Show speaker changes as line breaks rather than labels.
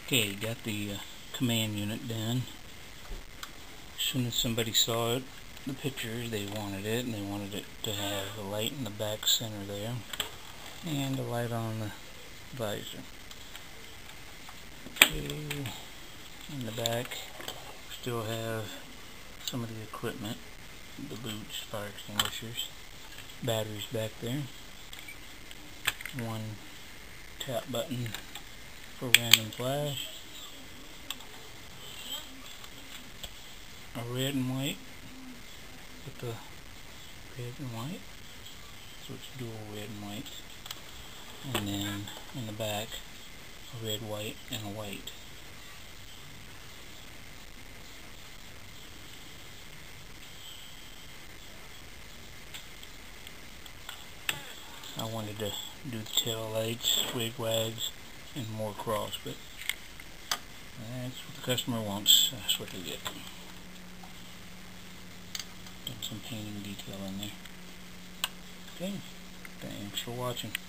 Okay, got the command unit done. As soon as somebody saw it, the pictures, they wanted it, and they wanted it to have a light in the back center there, and a light on the visor. Okay, in the back, still have some of the equipment, the boots, fire extinguishers, batteries back there, one tap button for random flash, a red and white with the red and white, so it's dual red and white, and then in the back a red, white, and a white. I wanted to do the tail lights, wig wags, and more cross, but that's what the customer wants. That's what they get. Done some painting detail in there. Okay, thanks for watching.